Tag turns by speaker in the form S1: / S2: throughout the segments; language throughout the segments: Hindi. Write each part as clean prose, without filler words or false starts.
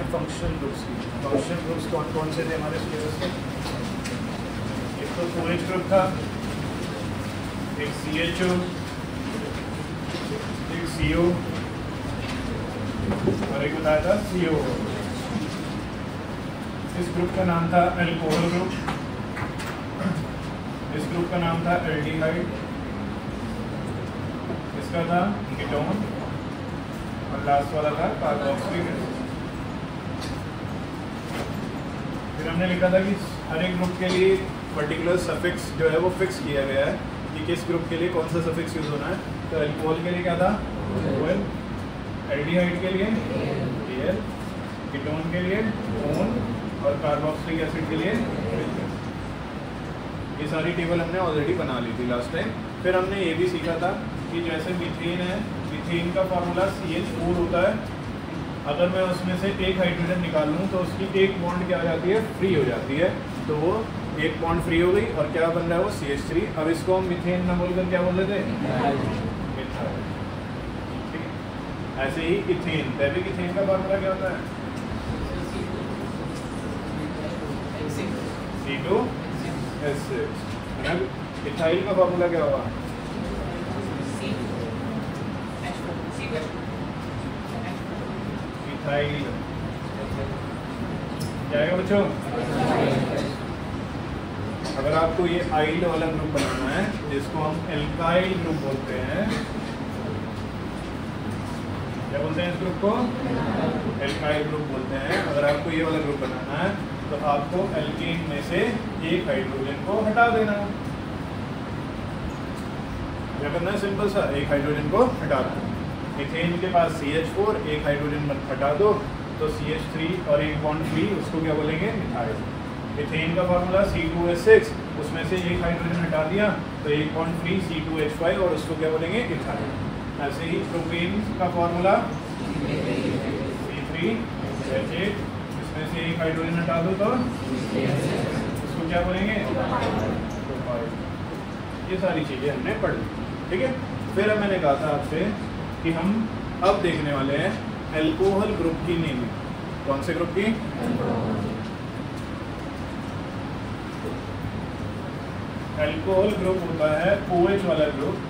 S1: फंक्शनल ग्रुप्स की। फंक्शनल ग्रुप्स कौन कौन से थे हमारे सिलेबस में? एक तो OH ग्रुप था, एक CHO, एक CO और एक बताया था CO। इस ग्रुप का नाम था अल्कोहल ग्रुप, इस ग्रुप का नाम था एल्डिहाइड, इसका था कीटोन और लास्ट वाला था कार्बोक्सिलिक एसिड। फिर हमने लिखा था कि हर एक ग्रुप के लिए पर्टिकुलर सफिक्स जो है वो फिक्स किया गया है कि किस ग्रुप के लिए कौन सा सफिक्स यूज होना है। तो अल्कोहल के लिए क्या था? OL, एल्डिहाइड के लिए Al, कीटोन के लिए ON और कार्बोक्सिलिक एसिड के लिए HCl। ये सारी टेबल हमने ऑलरेडी बना ली थी लास्ट टाइम। फिर हमने ये भी सीखा था कि जैसे मीथेन है, मीथेन का फार्मूला CH4 होता है। अगर मैं उसमें से एक हाइड्रोजन निकाल लूँ तो उसकी एक बॉन्ड क्या हो जाती है? फ्री हो जाती है। तो वो एक बॉन्ड फ्री हो गई और क्या बन रहा है वो CH3। अब इसको हम मीथेन ना बोलकर क्या बोल रहे थे? मिथाइल। ठीक है, ऐसे ही इथेन, दैविक इथेन का फार्मूला क्या होता है? C2H6। इथाइल का फार्मूला क्या होगा? इथाइल। क्या है बच्चों? अगर आपको ये आइल वाला ग्रुप बनाना है जिसको हम एल्काइल ग्रुप बोलते हैं, क्या बोलते हैं इस ग्रुप को? एल्काइल ग्रुप बोलते हैं। अगर आपको ये वाला ग्रुप बनाना है तो आपको एल्केन में से एक हाइड्रोजन को हटा देना है। क्या करना है? सिंपल सा, एक हाइड्रोजन को हटा दो। मीथेन के पास CH4, एक हाइड्रोजन हटा दो तो CH3 और एक बॉन्ड फ्री, उसको क्या बोलेंगे? मिथाइल। मीथेन का फार्मूला C2H6, उसमें से एक हाइड्रोजन हटा दिया तो एक बॉन्ड फ्री C2H5 और उसको क्या बोलेंगे? इथाइल। ऐसे ही प्रोपेन का फार्मूला C3H8, इसमें से एक हाइड्रोजन हटा दो तो उसको क्या बोलेंगे? प्रोपाइल। ये सारी चीज़ें हमने पढ़ ली, ठीक है। फिर अब मैंने कहा था आपसे कि हम अब देखने वाले हैं अल्कोहल ग्रुप की नेमिंग। कौन से ग्रुप की? अल्कोहल ग्रुप होता है OH वाला ग्रुप,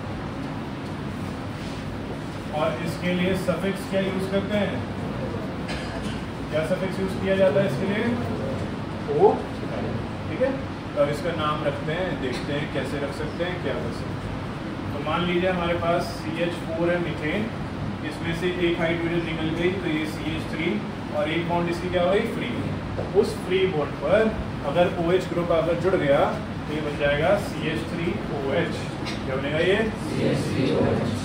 S1: और इसके लिए सफिक्स क्या यूज करते हैं? क्या सफिक्स यूज किया जाता है इसके लिए? O। ठीक है, तो इसका नाम रखते हैं, देखते हैं कैसे रख सकते हैं, क्या कर सकते हैं। तो मान लीजिए हमारे पास CH4 है मीथेन, इसमें से एक हाइड्रोजन निकल गई तो ये CH3 और एक बॉन्ड इसकी क्या हो गई? फ्री। उस फ्री बॉन्ड पर अगर OH ग्रुप अगर जुड़ गया तो ये बन जाएगा CH3OH। क्या बनेगा ये? CH3OH।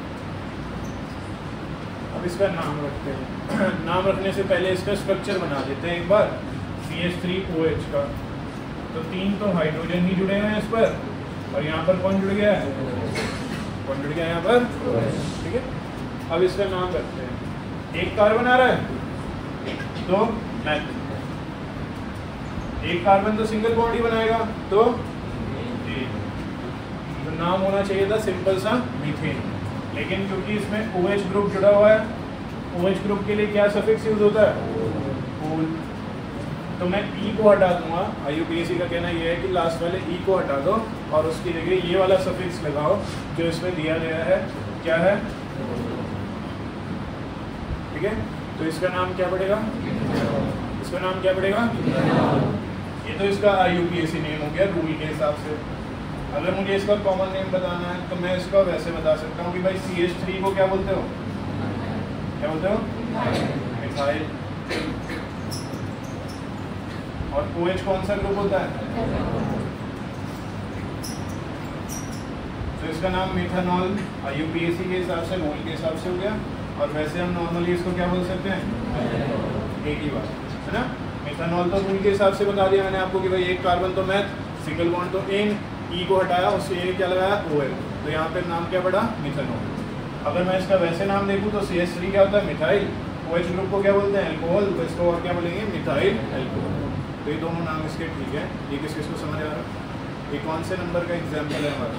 S1: अब इसका नाम रखते हैं। नाम रखने से पहले इसका स्ट्रक्चर बना देते हैं एक बार। CH3OH का तो 3 तो हाइड्रोजन ही जुड़े हुए हैं इस पर, और यहाँ पर कौन जुड़ गया है? कौन जुड़ गया यहाँ पर? ठीक है, अब इसका नाम रखते हैं। एक कार्बन आ रहा है तो मैथ, एक कार्बन तो सिंगल बॉन्ड ही बनाएगा तो नाम होना चाहिए था सिंपल सा मीथेन। लेकिन क्योंकि इसमें OH ग्रुप जुड़ा हुआ है, OH ग्रुप के लिए क्या सफिक्स यूज होता है? ओल। तो मैं E को हटा दूंगा। IUPAC का कहना यह है कि लास्ट वाले E को हटा दो और उसकी जगह ये वाला सफिक्स लगाओ जो इसमें दिया गया है। क्या है? ठीक है, तो इसका नाम क्या पड़ेगा? इसका नाम क्या पड़ेगा? ये तो इसका IUPAC नेम हो गया रूल के हिसाब से। अगर मुझे इसका कॉमन नेम बताना है तो मैं इसका वैसे बता सकता हूँ कि भाई CH3 को क्या बोलते हो? क्या बोलते हो? मिथाइल। और OH कौन सा ग्रुप होता है? तो इसका नाम मेथनॉल IUPAC के हिसाब से, रूल के हिसाब से हो गया। और वैसे हम नॉर्मली इसको क्या बोल सकते हैं? एक ही बात है ना। मेथनॉल तो रूल के हिसाब से बता दिया मैंने आपको कि भाई एक कार्बन तो मैथ, सिंगल बॉन्ड तो इन, E को हटाया उससे ये क्या लगाया? OL। तो यहाँ पे नाम क्या पड़ा? मिथनॉल। अगर मैं इसका वैसे नाम देखूँ तो CH3 क्या होता है? मिथाइल। OH ग्रुप को क्या बोलते हैं? अल्कोहल। तो इसको और क्या बोलेंगे? Methyl alcohol. तो ये दोनों नाम इसके ठीक है। ये किस किस को समझ आ रहा है? ये कौन से नंबर का एग्जाम्पल है हमारा?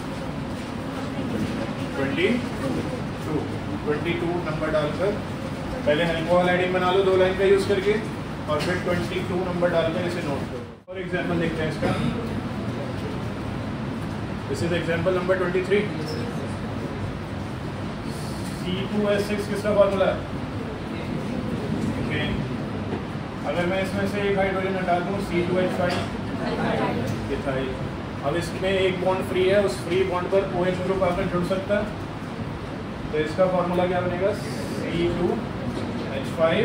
S1: 22 नंबर डालकर पहले अल्कोहल आयोडीन बना लो 2 लाइन का यूज़ करके, और फिर 22 नंबर डालकर इसे नोट करो। और एग्जाम्पल देखते हैं इसका। This is example number 23। C2H6 किसका फॉर्मूला है? अगर मैं इसमें से एक हाइड्रोजन हटा दूँ C2H5 इथाइल। अब इसमें एक बॉन्ड फ्री है, उस फ्री बॉन्ड पर OH ग्रुप आकर जुड़ सकता है, तो इसका फॉर्मूला क्या बनेगा? C2H5।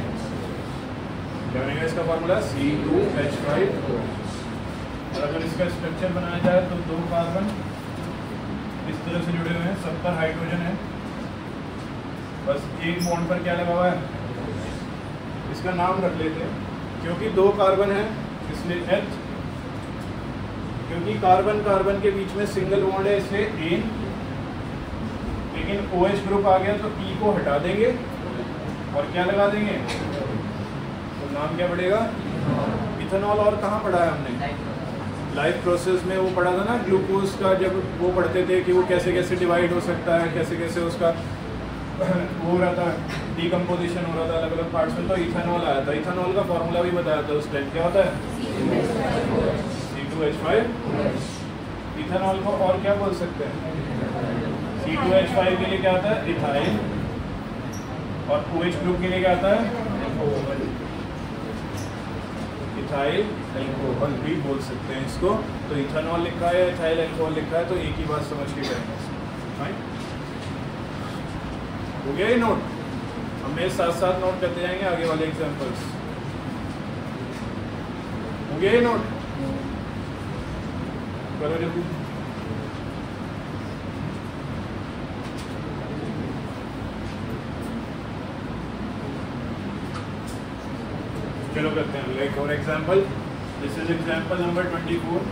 S1: क्या बनेगा इसका फॉर्मूला? C2H5। और अगर इसका स्ट्रक्चर बनाया जाए तो 2 कार्बन इस तरह से जुड़े हुए हैं, सब पर हाइड्रोजन है, बस एक बॉन्ड पर क्या लगा हुआ है? इसका नाम रख लेते हैं, क्योंकि 2 कार्बन है इसलिए H, क्योंकि कार्बन कार्बन के बीच में सिंगल बॉन्ड है इसलिए एन, लेकिन OH ग्रुप आ गया तो E को हटा देंगे और क्या लगा देंगे? तो नाम क्या पड़ेगा? इथेनॉल। और कहाँ पढ़ा है हमने? लाइफ प्रोसेस में वो पढ़ा था ना, ग्लूकोज का, जब वो पढ़ते थे कि वो कैसे कैसे डिवाइड हो सकता है, कैसे कैसे उसका वो रहा था, डिकम्पोजिशन हो रहा था अलग अलग पार्ट्स में, तो इथेनॉल आया था। इथेनॉल का फॉर्मूला भी बताया था उस टाइम, क्या होता है? C2H5। इथेनॉल को और क्या बोल सकते हैं? C2H5 के लिए क्या आता है? इथाइल। और OH ग्रुप के लिए क्या आता है? इथाइल अल्कोहल भी बोल सकते हैं इसको। तो इथेनॉल लिखा है, इथाइल अल्कोहल लिखा है, तो एक ही बात समझ के करेंगे। हो गया ये नोट? हम मेरे साथ साथ नोट करते जाएंगे आगे वाले एग्जांपल्स। हो गया ये नोट? करो जल्दी। चलो करते हैं एक और example. This is example number 24।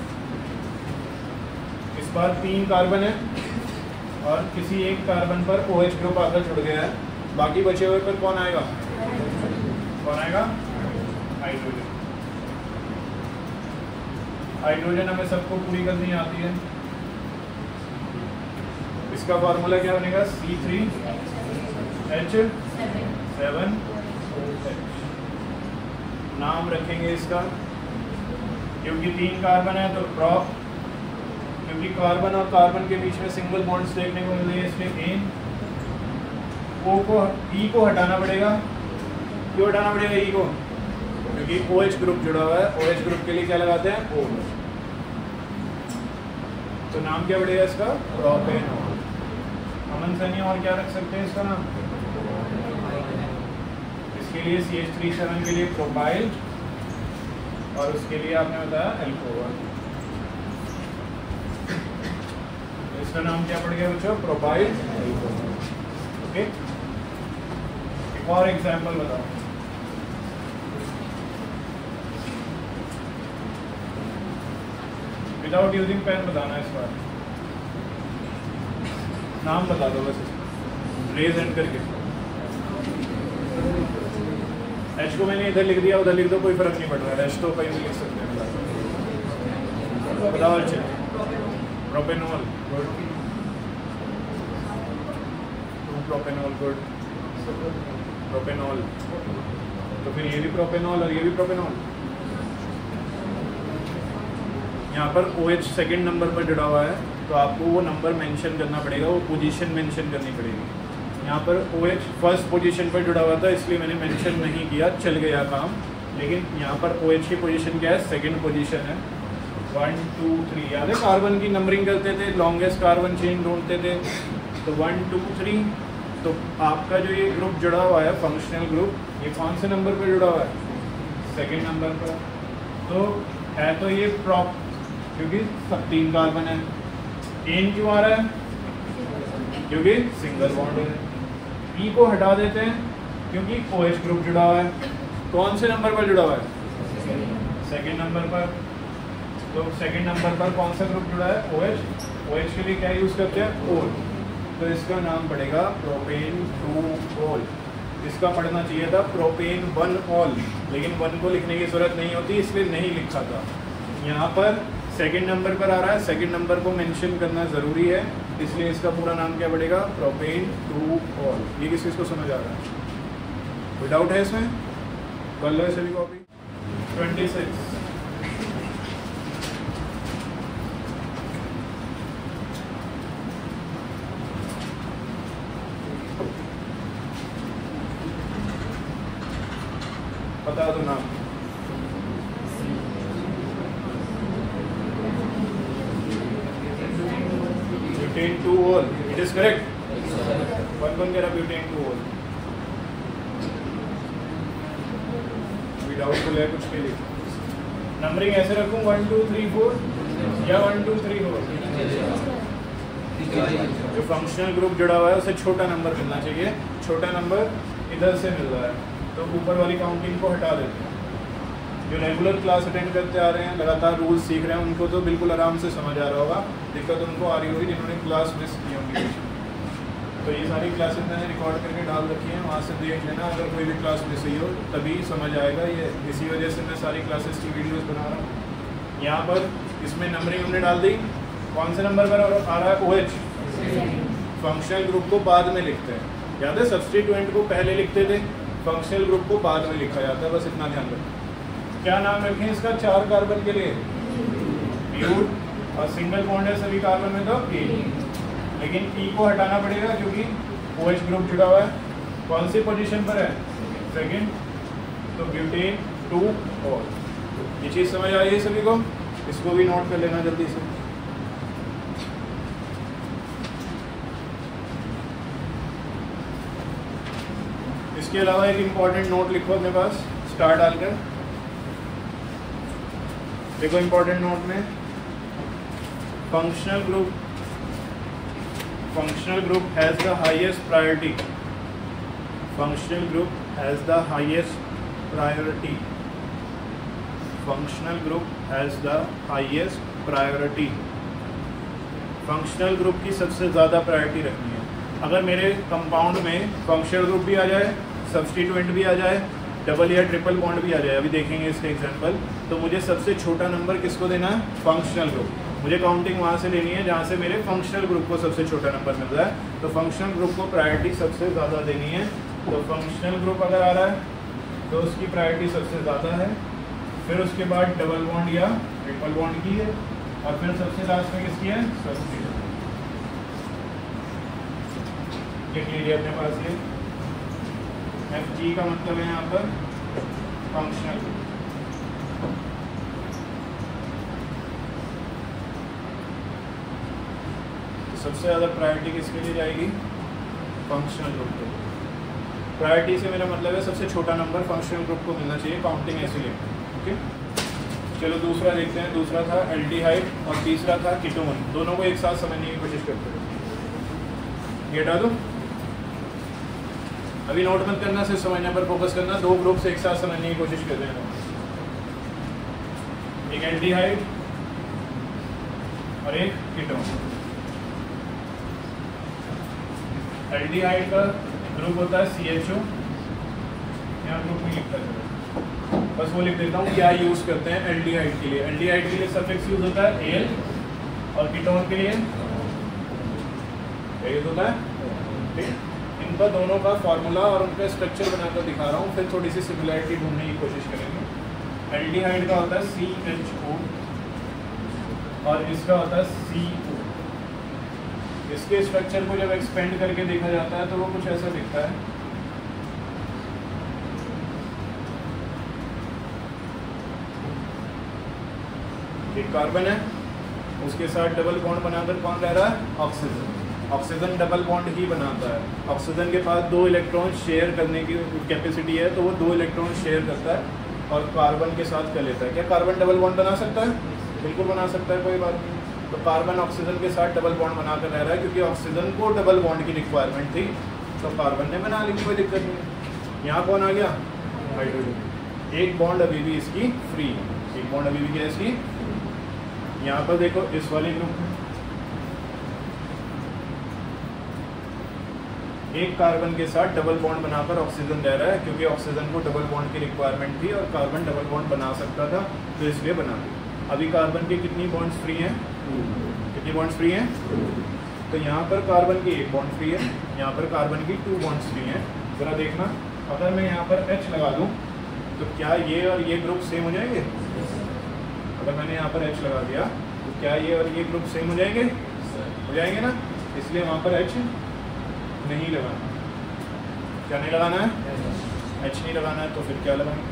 S1: इस बार 3 कार्बन है और किसी एक कार्बन पर OH ग्रुप आकर जुड़ गया है, बाकी बचे हुए पर कौन आएगा? कौन आएगा? हाइड्रोजन। हाइड्रोजन हमें सबको पूरी करनी आती है। इसका फॉर्मूला क्या बनेगा? C3H7। नाम रखेंगे इसका, क्योंकि 3 कार्बन है तो प्रॉप, क्योंकि कार्बन और कार्बन के बीच में सिंगल बॉन्ड्स देखने को मिल रही है इसलिए एन। O को E को हटाना पड़ेगा। क्यों हटाना पड़ेगा E को? क्योंकि OH ग्रुप जुड़ा हुआ है, OH ग्रुप के लिए क्या लगाते हैं? O। तो नाम क्या पड़ेगा इसका? प्रोपेनॉल। अमन सनी और क्या रख सकते हैं इसका नाम? इसके लिए CH3 के लिए प्रोपाइल, और उसके लिए आपने बताया अल्कोहल। इसका नाम क्या पड़ गया बच्चों? Propyl alcohol. ओके, एक और एग्जांपल बताओ। विदाउट यूजिंग पेन बताना इस बार। नाम बता दो बस, रेज एंड करके। H को मैंने इधर लिख दिया, उधर लिख दो, कोई फर्क नहीं पड़ रहा है। H तो कहीं भी लिख सकते हैं। बताओ अच्छे। Propanol, good. Propanol, good. Propanol, तो फिर ये भी प्रोपेनॉल और ये भी प्रोपेनॉल। यहाँ पर OH सेकंड नंबर पर जुड़ा हुआ है, तो आपको वो नंबर मेंशन करना पड़ेगा, वो पोजीशन मेंशन करनी पड़ेगी। यहाँ पर OH फर्स्ट पोजीशन पर जुड़ा हुआ था इसलिए मैंने मेंशन नहीं किया, चल गया काम। लेकिन यहाँ पर OH की पोजीशन क्या है? सेकंड पोजीशन है। 1 2 3 याद है, कार्बन की नंबरिंग करते थे, लॉन्गेस्ट कार्बन चेन ढूंढते थे, तो 1 2 3। तो आपका जो ये ग्रुप जुड़ा हुआ है, फंक्शनल ग्रुप, ये कौन से नंबर पर जुड़ा हुआ है? सेकंड नंबर पर। तो है तो ये प्रॉप, क्योंकि सब 3 कार्बन है। एन क्यों आ रहा है? क्योंकि सिंगल बॉन्ड है। E को हटा देते हैं क्योंकि OH ग्रुप जुड़ा हुआ है। कौन से नंबर पर जुड़ा हुआ है? सेकंड नंबर पर। तो सेकंड नंबर पर कौन सा ग्रुप जुड़ा है? OH। OH के लिए क्या यूज़ करते हैं? ओल। तो इसका नाम पड़ेगा प्रोपेन 2 ओल। इसका पढ़ना चाहिए था प्रोपेन 1 ओल, लेकिन 1 को लिखने की ज़रूरत नहीं होती इसलिए नहीं लिखा था। यहाँ पर सेकंड नंबर पर आ रहा है, सेकंड नंबर को मेंशन करना ज़रूरी है, इसलिए इसका पूरा नाम क्या पड़ेगा? प्रोपेन 2 ओल। ये किस चीज़ को समझ आ रहा है? कोई डाउट है इसमें? कर लो इसे भी कॉपी। 26 बता दो नाम। Butane 2 ol, it is correct. कौन कह रहा ब्यूटेन 2 होल? डाउटफुल है कुछ के लिए? नंबरिंग ऐसे रखूं 1 2 3 4 या 1 2 3 4? जो फंक्शनल ग्रुप जुड़ा हुआ है उसे छोटा नंबर मिलना चाहिए। छोटा नंबर इधर से मिल रहा है तो ऊपर वाली काउंटिंग को हटा देते हैं। जो रेगुलर क्लास अटेंड करते आ रहे हैं, लगातार रूल्स सीख रहे हैं, उनको तो बिल्कुल आराम से समझ आ रहा होगा। दिक्कत उनको आ रही होगी जिन्होंने क्लास मिस की होंगी। तो ये सारी क्लासेस मैंने रिकॉर्ड करके डाल रखी हैं, वहाँ से देख लेना। अगर कोई भी क्लास मिस हुई हो तभी समझ आएगा। ये इसी वजह से मैं सारी क्लासेस की वीडियोस बना रहा हूँ। यहाँ पर इसमें नंबरिंग हमने डाल दी। कौन से नंबर पर आ रहा है? OH। फंक्शनल ग्रुप को बाद में लिखते हैं, याद है? सब्स्टिट्यूएंट को पहले लिखते थे, फंक्शनल ग्रुप को बाद में लिखा जाता है। बस इतना ध्यान रखें। क्या नाम रखें इसका? 4 कार्बन के लिए ब्यूट और सिंगल बॉन्ड है सभी कार्बन में तो E। लेकिन E को हटाना पड़ेगा क्योंकि OH ग्रुप जुड़ा हुआ है। कौन सी पोजीशन पर है? सेकंड। तो ब्यूटेन 2 होल। ये चीज़ समझ आई है सभी को? इसको भी नोट कर लेना जल्दी से। इसके अलावा एक इम्पॉर्टेंट नोट लिखो अपने पास, स्टार डालकर। देखो इम्पॉर्टेंट नोट में functional group has the highest priority. Functional group has the highest priority. Functional group has the highest priority. Functional group की सबसे ज़्यादा प्रायोरिटी रखनी है। अगर मेरे कंपाउंड में फंक्शनल ग्रुप भी आ जाए, सब्स्टिट्यूएंट भी आ जाए, डबल या ट्रिपल बॉन्ड भी आ जाए, अभी देखेंगे इसके एग्जांपल, तो मुझे सबसे छोटा नंबर किसको देना है? Functional group. मुझे काउंटिंग वहाँ से लेनी है जहाँ से मेरे फंक्शनल ग्रुप को सबसे छोटा नंबर मिल रहा है। तो फंक्शनल ग्रुप को प्रायोरिटी सबसे ज़्यादा देनी है। तो फंक्शनल ग्रुप अगर आ रहा है तो उसकी प्रायोरिटी सबसे ज़्यादा है। फिर उसके बाद डबल बॉन्ड या ट्रिपल बॉन्ड की है, और फिर सबसे लास्ट में किसकी है? सब्स्टिट्यूएंट। ये क्लियर है अपने पास? ये FG का मतलब है यहाँ पर फंक्शनल ग्रुप। सबसे ज़्यादा प्रायोरिटी किसके लिए जाएगी? फंक्शनल ग्रुप को। प्रायोरिटी से मेरा मतलब है सबसे छोटा नंबर फंक्शनल ग्रुप को मिलना चाहिए, काउंटिंग ऐसे लेते हैं। ओके, चलो दूसरा देखते हैं। दूसरा था एल्डिहाइड और तीसरा था कीटोन। दोनों को एक साथ समझने की कोशिश करते हैं। ये हटा दो, अभी नोट मत करना, सिर्फ समझने पर फोकस करना। दो ग्रुप से एक साथ समझने की कोशिश कर रहे हैं। एक एल्डिहाइड और एक कीटोन। एल्डिहाइड का ग्रुप होता है CHO। यहाँ ग्रुप में लिखता है, बस वो लिख देता हूँ क्या यूज़ करते हैं एल्डिहाइड के लिए। एल्डिहाइड के लिए सफिक्स यूज होता है AL, और कीटोन के लिए यूज होता है। ठीक, इनका दोनों का फार्मूला और उनका स्ट्रक्चर बनाकर दिखा रहा हूँ, फिर थोड़ी सी सिमिलरिटी ढूंढने की कोशिश करेंगे। एल्डिहाइड का होता है CHO और इसका होता है CO। इसके स्ट्रक्चर को जब एक्सपेंड करके देखा जाता है तो वो कुछ ऐसा दिखता है। एक कार्बन है, उसके साथ डबल बॉन्ड बनाकर कौन रह रहा है? ऑक्सीजन। ऑक्सीजन डबल बॉन्ड ही बनाता है। ऑक्सीजन के पास 2 इलेक्ट्रॉन शेयर करने की कैपेसिटी है, तो वो 2 इलेक्ट्रॉन शेयर करता है और कार्बन के साथ कर लेता है। क्या कार्बन डबल बॉन्ड बना सकता है? बिल्कुल बना सकता है, कोई बात नहीं। तो कार्बन ऑक्सीजन के साथ डबल बॉन्ड बनाकर रह रहा है क्योंकि ऑक्सीजन को डबल बॉन्ड की रिक्वायरमेंट थी, तो कार्बन ने बना ली, कोई दिक्कत नहीं। यहाँ कौन आ गया? हाइड्रोजन। एक बॉन्ड अभी भी इसकी फ्री है, एक बॉन्ड अभी भी क्या इसकी। यहाँ पर देखो इस वाले ग्रुप में एक कार्बन के साथ डबल बॉन्ड बनाकर ऑक्सीजन रह रहा है क्योंकि ऑक्सीजन को डबल बॉन्ड की रिक्वायरमेंट थी और कार्बन डबल बॉन्ड बना सकता था, तो इसलिए बना दिया। अभी कार्बन के कितनी बॉन्ड्स फ्री हैं? कितनी बॉन्ड्स फ्री हैं? तो यहाँ पर कार्बन की 1 बॉन्ड फ्री है, यहाँ पर कार्बन की 2 बॉन्ड्स फ्री हैं। ज़रा देखना, अगर मैं यहाँ पर H लगा दूँ तो क्या ये और ये ग्रुप सेम हो जाएंगे? अगर मैंने यहाँ पर H लगा दिया तो क्या ये और ये ग्रुप सेम हो जाएंगे? हो जाएंगे ना, इसलिए वहाँ पर H नहीं लगाना। क्या नहीं लगाना है? H नहीं लगाना है, तो फिर क्या लगाएंगे?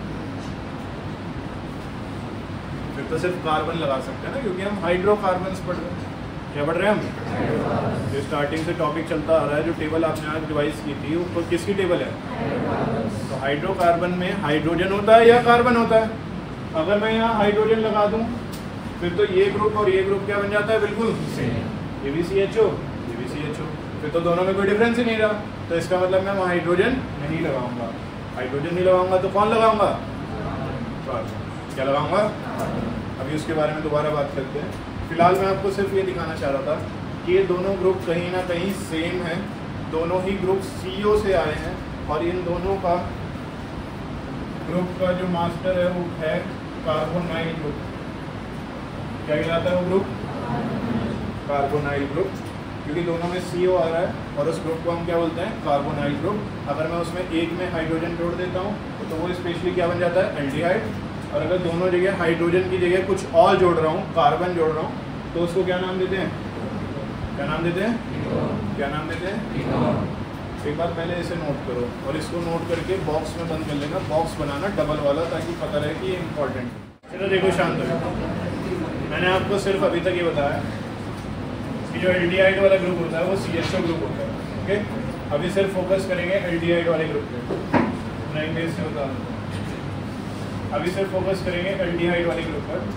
S1: फिर तो सिर्फ कार्बन लगा सकते हैं ना, क्योंकि हम हाइड्रोकार्बन्स पढ़ रहे हैं। क्या पढ़ रहे हैं हम? जो स्टार्टिंग से टॉपिक चलता आ रहा है, जो टेबल आपने आज रिवाइज की थी, वो किसकी टेबल है? तो हाइड्रोकार्बन में हाइड्रोजन होता है या कार्बन होता है? अगर मैं यहाँ हाइड्रोजन लगा दूँ फिर तो ये ग्रुप और ये ग्रुप क्या बन जाता है? बिल्कुल ये भी CHO, ये भी CHO, फिर तो दोनों में कोई डिफरेंस ही नहीं रहा। तो इसका मतलब मैं वहाँ हाइड्रोजन नहीं लगाऊंगा। हाइड्रोजन नहीं लगाऊंगा तो कौन लगाऊंगा? क्या लगाऊंगा? अभी उसके बारे में दोबारा बात करते हैं। फिलहाल मैं आपको सिर्फ ये दिखाना चाह रहा था कि ये दोनों ग्रुप कहीं ना कहीं सेम हैं, दोनों ही ग्रुप CO से आए हैं, और इन दोनों का ग्रुप का जो मास्टर है वो है कार्बोनाइल ग्रुप। क्या कहलाता है वो ग्रुप? कार्बोनाइल ग्रुप, क्योंकि दोनों में CO आ रहा है और उस ग्रुप को हम क्या बोलते हैं? Carbonyl group. अगर मैं उसमें एक में हाइड्रोजन जोड़ देता हूँ तो वो स्पेशली क्या बन जाता है? एल्डिहाइड। और अगर दोनों जगह हाइड्रोजन की जगह कुछ और जोड़ रहा हूँ, कार्बन जोड़ रहा हूँ, तो उसको क्या नाम देते हैं? क्या नाम देते हैं? क्या नाम देते हैं? एक बार पहले इसे नोट करो और इसको नोट करके बॉक्स में बंद कर लेना। बॉक्स बनाना डबल वाला, ताकि पता रहे कि ये इम्पोर्टेंट है। चलो देखो शांत हो, मैंने आपको सिर्फ अभी तक ये बताया कि जो एल्डिहाइड वाला ग्रुप होता है वो CHO ग्रुप होता है। ओके, अभी सिर्फ फोकस करेंगे एल्डिहाइड वाले ग्रुप पे। मैं इंग्लिश से बता दूँ, अभी सिर्फ फोकस करेंगे एल्डिहाइड वाले ग्रुप पर।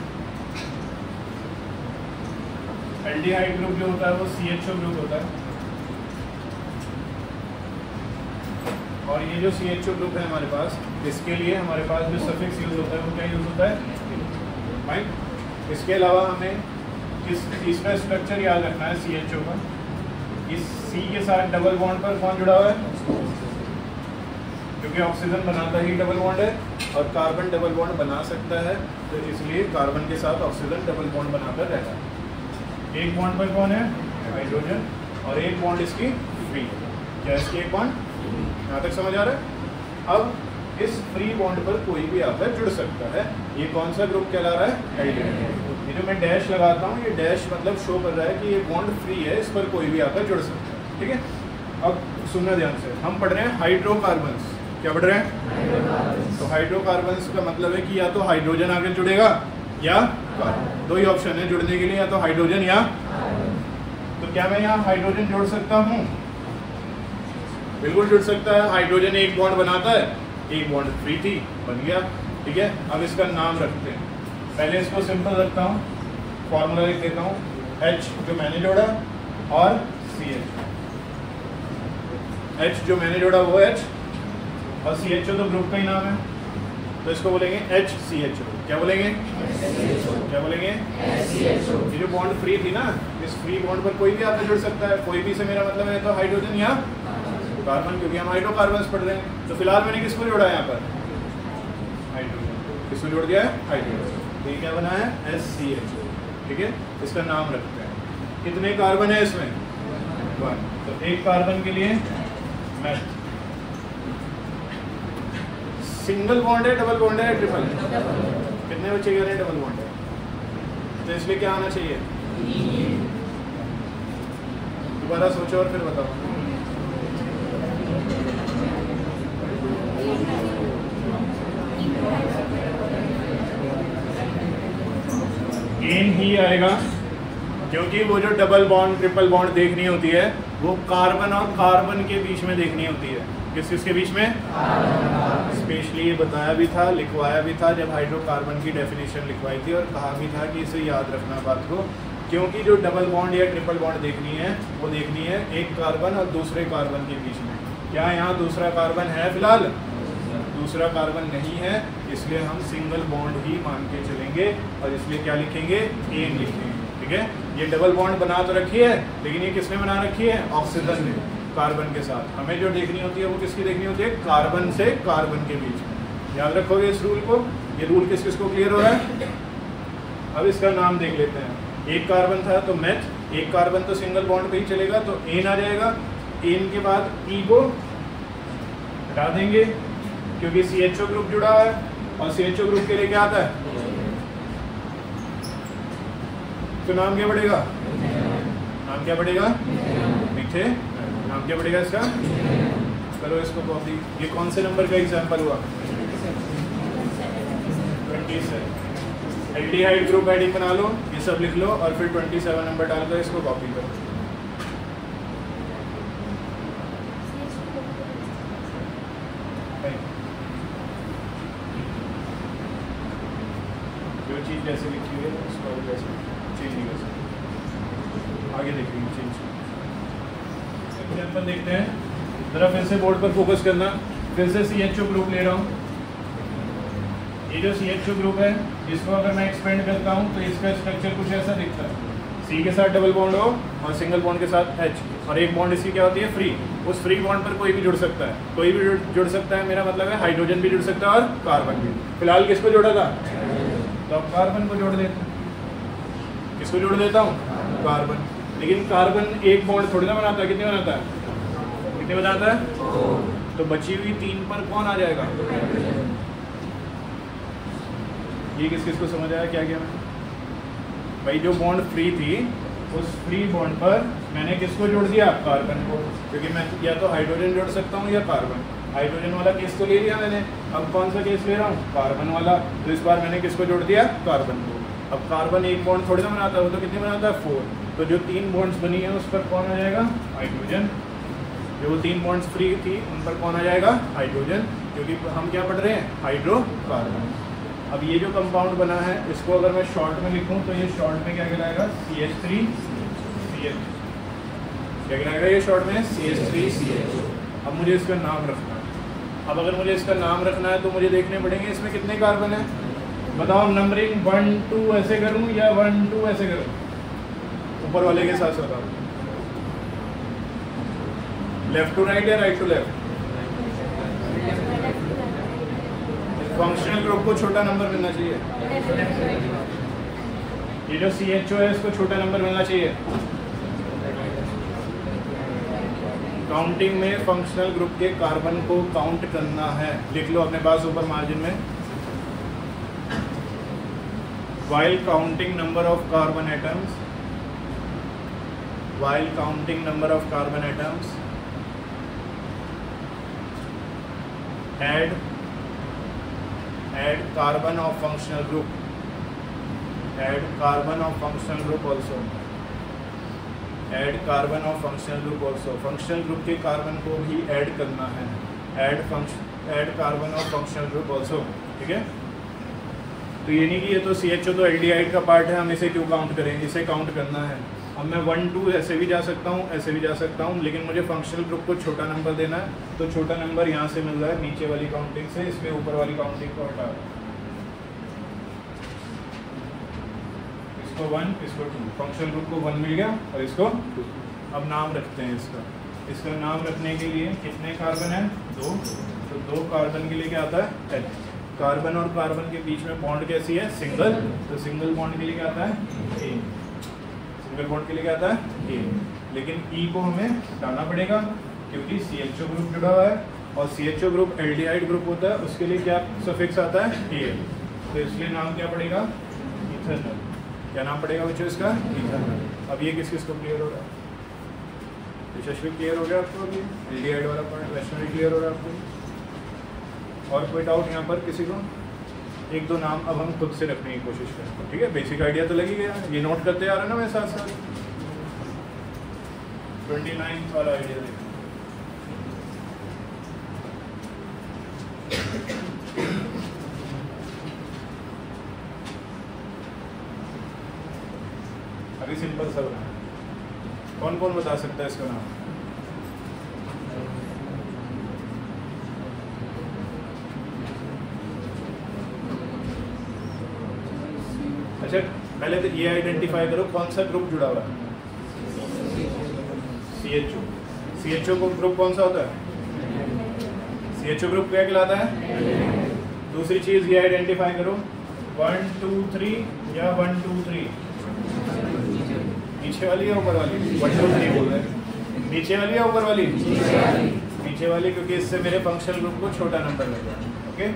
S1: एल्डिहाइड ग्रुप जो होता है वो CHO ग्रुप होता है, और ये जो CHO ग्रुप है हमारे पास, इसके लिए हमारे पास जो सफिक्स यूज होता है वो क्या यूज होता है? फाइन। इसके अलावा हमें किस चीज़ का स्ट्रक्चर याद रखना है? CHO का। इस C के साथ डबल बॉन्ड पर कौन जुड़ा हुआ है? क्योंकि ऑक्सीजन बनाता ही डबल बॉन्ड है और कार्बन डबल बॉन्ड बना सकता है, तो इसलिए कार्बन के साथ ऑक्सीजन डबल बॉन्ड बनाकर रहता है। एक बॉन्ड पर कौन है? हाइड्रोजन, और एक बॉन्ड इसकी फ्री। क्या इसकी एक बॉन्ड? यहाँ तक समझ आ रहा है? अब इस फ्री बॉन्ड पर कोई भी आकर जुड़ सकता है। ये कौन सा ग्रुप कहला रहा है? एल्डिहाइड। ये जो मैं डैश लगाता हूँ, ये डैश मतलब शो कर रहा है कि ये बॉन्ड फ्री है, इस पर कोई भी आकर जुड़ सकता है। ठीक है, अब सुनना ध्यान से, हम पढ़ रहे हैं हाइड्रोकार्बन्स। क्या पढ़ रहे हैं? तो हाइड्रोकार्बन्स का मतलब है कि या तो हाइड्रोजन आगे जुड़ेगा या कार्बन, दो ही ऑप्शन है जुड़ने के लिए, या तो हाइड्रोजन या। तो क्या मैं यहाँ हाइड्रोजन जोड़ सकता हूँ? बिल्कुल जुड़ सकता है। हाइड्रोजन एक बॉन्ड बनाता है, एक बॉन्ड फ्री थी, बन गया। ठीक है, अब इसका नाम रखते हैं। पहले इसको सिंपल रखता हूँ, फॉर्मूला लिख देता हूँ, H जो मैंने जोड़ा और CH। H जो मैंने जोड़ा वो H, और CHO तो ग्रुप का ही नाम है, तो इसको बोलेंगे HCHO। क्या बोलेंगे? क्या बोलेंगे? ये जो बॉन्ड फ्री थी ना, इस फ्री बॉन्ड पर कोई भी आकर जुड़ सकता है। कोई भी से मेरा मतलब है तो हाइड्रोजन या कार्बन, क्योंकि हम हाइड्रोकार्बन्स पढ़ रहे हैं। तो फिलहाल मैंने किसको जोड़ा है यहाँ पर? हाइड्रोजन। किसको जोड़ दिया है? हाइड्रोजन। तो ये क्या बना है? HCHO। ठीक है, इसका नाम रखते हैं। कितने कार्बन है इसमें? 1। तो एक कार्बन के लिए मैथ सिंगल बॉन्ड है, डबल बॉन्ड है, ट्रिपल है? कितने बच्चे कह रहे हैं डबल बॉन्ड है? तो इसलिए क्या आना चाहिए? दोबारा सोचो और फिर बताओ। एन ही आएगा, क्योंकि वो जो डबल बॉन्ड ट्रिपल बॉन्ड देखनी होती है वो कार्बन और कार्बन के बीच में देखनी होती है। किस किसके बीच में? स्पेशली ये बताया भी था, लिखवाया भी था जब हाइड्रोकार्बन की डेफिनेशन लिखवाई थी, और कहा भी था कि इसे याद रखना बात को, क्योंकि जो डबल बॉन्ड या ट्रिपल बॉन्ड देखनी है वो देखनी है एक कार्बन और दूसरे कार्बन के बीच में। क्या यहाँ दूसरा कार्बन है? फिलहाल दूसरा कार्बन नहीं है, इसलिए हम सिंगल बॉन्ड ही मान के चलेंगे, और इसलिए क्या लिखेंगे? एन लिखेंगे। ठीक है, ये डबल बॉन्ड बना तो रखी है, लेकिन ये किसने बना रखी है? ऑक्सीजन ने कार्बन के साथ। हमें जो देखनी होती है वो किसकी देखनी होती है? कार्बन से कार्बन के बीच में। याद रखोगे इस रूल को। ये रूल किस किस को क्लियर हो रहा है? अब इसका नाम देख लेते हैं। एक कार्बन था तो मेथ, एक कार्बन तो सिंगल बॉन्ड पे ही चलेगा, तो एन आ जाएगा। एन के बाद ई को हटा देंगे क्योंकि CHO ग्रुप जुड़ा है और CHO ग्रुप के लिए क्या आता है, तो नाम क्या पड़ेगा, नाम क्या पड़ेगा, मीथे, नाम क्या पड़ेगा इसका, करो इसको कॉपी। ये कौन से नंबर का एग्जाम्पल हुआ, 27। एल्डिहाइड ग्रुप हेडिंग बना लो, ये सब लिख लो और फिर 27 नंबर डालकर इसको कॉपी करो। जो चीज़ जैसे लिखी हुई है उसको जैसे चेंज नहीं कर सकते, आगे देखेंगे चेंज। एग्जाम्पल देखते हैं, जरा फिर से बोर्ड पर फोकस करना। फिर से CHO ग्रुप ले रहा हूँ, ये जो CHO ग्रुप है इसको अगर मैं एक्सपेंड करता हूँ तो इसका स्ट्रक्चर कुछ ऐसा दिखता है, C के साथ डबल बॉन्ड हो और सिंगल बॉन्ड के साथ H, और एक बॉन्ड इसकी क्या होती है, फ्री। उस फ्री बॉन्ड पर कोई भी जुड़ सकता है, कोई भी जुड़ सकता है, मेरा मतलब है हाइड्रोजन भी जुड़ सकता है और कार्बन भी। फिलहाल किसको जोड़ा था, तो अब कार्बन को जोड़ देता हूँ। किसको जोड़ देता हूँ, कार्बन। लेकिन कार्बन एक बॉन्ड थोड़ी ना बनाता है, कितने बनाता है, कितने बनाता है, तो बची हुई 3 पर कौन आ जाएगा, ये किस किस को समझ आया क्या क्या भाई। जो बॉन्ड फ्री थी उस फ्री बॉन्ड पर मैंने किसको जोड़ दिया, कार्बन को, क्योंकि मैं या तो हाइड्रोजन जोड़ सकता हूँ या कार्बन। हाइड्रोजन वाला केस तो ले लिया मैंने, अब कौन सा केस ले रहा हूँ, कार्बन वाला। तो इस बार मैंने किसको जोड़ दिया, कार्बन को। अब कार्बन एक बॉन्ड थोड़ी ना बनाता है, वो तो कितने बनाता है, 4। तो जो 3 बॉन्ड्स बनी है उस पर कौन आ जाएगा, हाइड्रोजन। जो 3 बॉन्ड्स फ्री थी उन पर कौन आ जाएगा, हाइड्रोजन, क्योंकि हम क्या पढ़ रहे हैं, हाइड्रोकार्बन। अब ये जो कंपाउंड बना है इसको अगर मैं शॉर्ट में लिखूं तो ये शॉर्ट में क्या कहलाएगा, CH3CH। क्या कहलाएगा ये शॉर्ट में, CH3CH। अब मुझे इसका नाम रखना है। अब अगर मुझे इसका नाम रखना है तो मुझे देखने पड़ेंगे इसमें कितने कार्बन है, बताओ। नंबरिंग 1 2 ऐसे करूं या 1 2 ऐसे करूं, ऊपर वाले के साथ बताओ। लेफ्ट टू राइट या right to left. Functional group को छोटा नंबर मिलना चाहिए, ये जो CHO है इसको छोटा नंबर मिलना चाहिए। काउंटिंग में फंक्शनल ग्रुप के कार्बन को काउंट करना है, लिख लो अपने पास ऊपर मार्जिन में। while counting number of carbon atoms, while counting number of carbon atoms, add carbon of functional group, add carbon of functional group also, add carbon of functional group also, functional group के कार्बन को भी ऐड करना है, add carbon of functional group also, ठीक है। तो ये नहीं कि ये तो CHO तो एल्डिहाइड का पार्ट है, हम इसे क्यों काउंट करें, इसे काउंट करना है। अब मैं 1 2 ऐसे भी जा सकता हूँ, ऐसे भी जा सकता हूँ, लेकिन मुझे फंक्शनल ग्रुप को छोटा नंबर देना है, तो छोटा नंबर यहाँ से मिल रहा है नीचे वाली काउंटिंग से, इसमें ऊपर वाली काउंटिंग को हटा, इसको 1 इसको 2, फंक्शनल ग्रुप को 1 मिल गया और इसको 2। अब नाम रखते हैं इसका नाम रखने के लिए कितने कार्बन है, 2, तो 2 कार्बन के लिए क्या आता है, H। कार्बन और कार्बन के बीच में बॉन्ड कैसी है, सिंगल, तो सिंगल बॉन्ड के लिए क्या आता है, A। सिंगल बॉन्ड के लिए क्या आता है, A। लेकिन E को हमें हटाना पड़ेगा क्योंकि CHO ग्रुप जुड़ा हुआ है और CHO ग्रुप एल्डिहाइड ग्रुप होता है, उसके लिए क्या सफिक्स आता है, Al। तो इसलिए नाम क्या पड़ेगा, इथेनॉल। क्या नाम पड़ेगा बच्चों इसका, इथेनॉल। अब ये किस किस को क्लियर हो रहा है, यशस्वी क्लियर हो गया आपको, अभी एल्डिहाइड वाला पॉइंट वैष्णवी क्लियर हो रहा है आपको। और कोई डाउट यहाँ पर किसी को, 1 2 नाम अब हम खुद से रखने की कोशिश करें, ठीक है। बेसिक आइडिया तो लग ही गया, ये नोट करते आ रहे हैं ना मेरे साथ साथ। 29 वाला आइडिया देखो, अभी सिंपल सा बना, कौन कौन बता सकता है इसका नाम, अच्छा पहले तो ये आइडेंटिफाई करो कौन सा ग्रुप जुड़ा हुआ है, CHO। CHO को ग्रुप कौन सा होता है, CHO ग्रुप क्या कहलाता है। दूसरी चीज ये आइडेंटिफाई करो 1 2 3 या 1 2 3, नीचे वाली या ऊपर वाली, 1 2 3 बोल रहे हैं, नीचे वाली या ऊपर वाली, नीचे नीचे वाली, क्योंकि इससे मेरे फंक्शनल ग्रुप को छोटा नंबर लगा। ओके,